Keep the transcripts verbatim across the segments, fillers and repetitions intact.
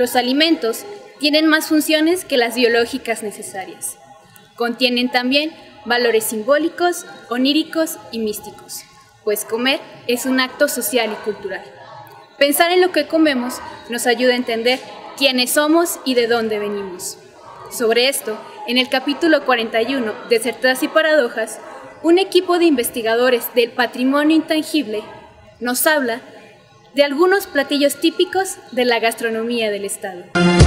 Los alimentos tienen más funciones que las biológicas necesarias. Contienen también valores simbólicos, oníricos y místicos, pues comer es un acto social y cultural. Pensar en lo que comemos nos ayuda a entender quiénes somos y de dónde venimos. Sobre esto, en el capítulo cuarenta y uno de Certezas y Paradojas, un equipo de investigadores del patrimonio intangible nos habla de algunos platillos típicos de la gastronomía del estado.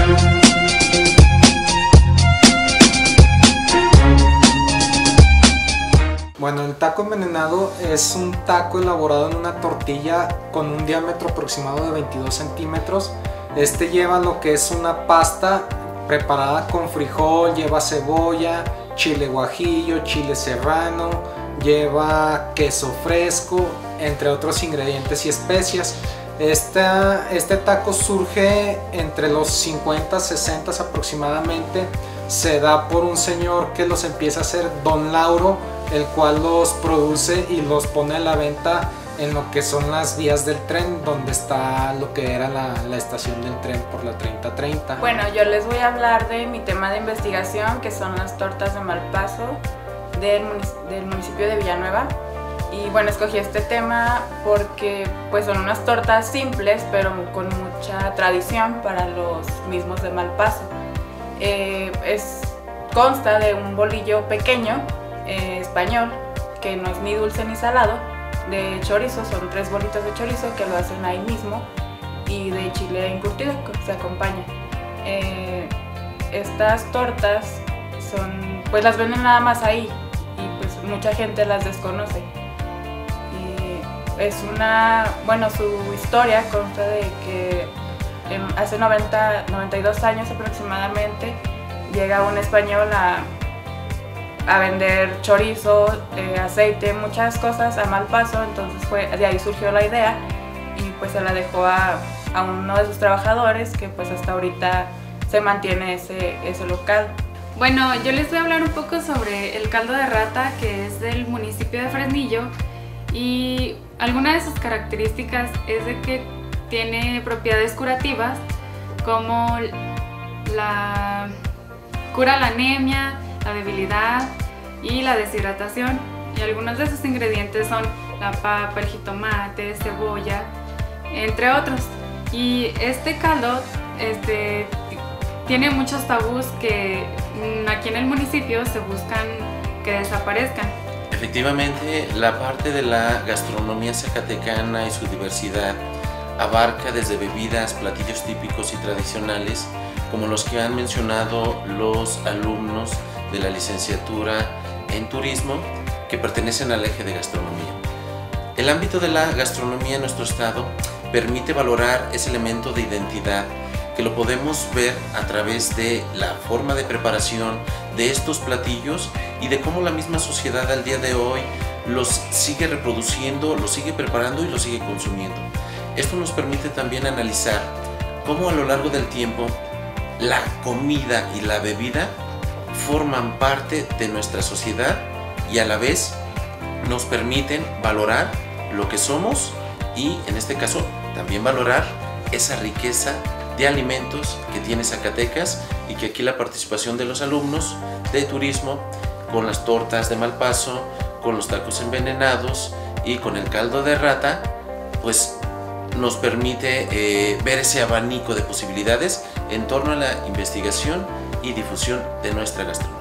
Bueno, el taco envenenado es un taco elaborado en una tortilla con un diámetro aproximado de veintidós centímetros. Este lleva lo que es una pasta preparada con frijol, lleva cebolla, chile guajillo, chile serrano, lleva queso fresco, entre otros ingredientes y especias. Este, este taco surge entre los cincuenta, sesenta aproximadamente. Se da por un señor que los empieza a hacer, Don Lauro, el cual los produce y los pone a la venta en lo que son las vías del tren, donde está lo que era la, la estación del tren por la treinta treinta. Bueno, yo les voy a hablar de mi tema de investigación, que son las tortas de Malpaso del, munic- del municipio de Villanueva. Y bueno, escogí este tema porque pues son unas tortas simples, pero con mucha tradición para los mismos de Malpaso. Eh, es, consta de un bolillo pequeño, eh, español, que no es ni dulce ni salado, de chorizo, son tres bolitas de chorizo que lo hacen ahí mismo, y de chile encurtido que se acompaña. Eh, estas tortas son, pues las venden nada más ahí, y pues mucha gente las desconoce. Y es una, bueno, su historia consta de que eh, hace noventa, noventa y dos años aproximadamente llega un español a a vender chorizo, eh, aceite, muchas cosas a Malpaso. Entonces fue, de ahí surgió la idea y pues se la dejó a, a uno de sus trabajadores, que pues hasta ahorita se mantiene ese, ese local. Bueno, yo les voy a hablar un poco sobre el caldo de rata, que es del municipio de Fresnillo, y alguna de sus características es de que tiene propiedades curativas, como la cura la anemia, la debilidad y la deshidratación, y algunos de sus ingredientes son la papa, el jitomate, cebolla, entre otros. Y este caldo este, tiene muchos tabús que aquí en el municipio se buscan que desaparezcan. Efectivamente, la parte de la gastronomía zacatecana y su diversidad abarca desde bebidas, platillos típicos y tradicionales, como los que han mencionado los alumnos de la licenciatura en turismo, que pertenecen al eje de gastronomía. El ámbito de la gastronomía en nuestro estado permite valorar ese elemento de identidad, que lo podemos ver a través de la forma de preparación de estos platillos y de cómo la misma sociedad al día de hoy los sigue reproduciendo, los sigue preparando y los sigue consumiendo. Esto nos permite también analizar cómo a lo largo del tiempo la comida y la bebida forman parte de nuestra sociedad y a la vez nos permiten valorar lo que somos y, en este caso, también valorar esa riqueza de alimentos que tiene Zacatecas, y que aquí la participación de los alumnos de turismo con las tortas de Malpaso, con los tacos envenenados y con el caldo de rata, pues nos permite eh, ver ese abanico de posibilidades en torno a la investigación y difusión de nuestra gastronomía.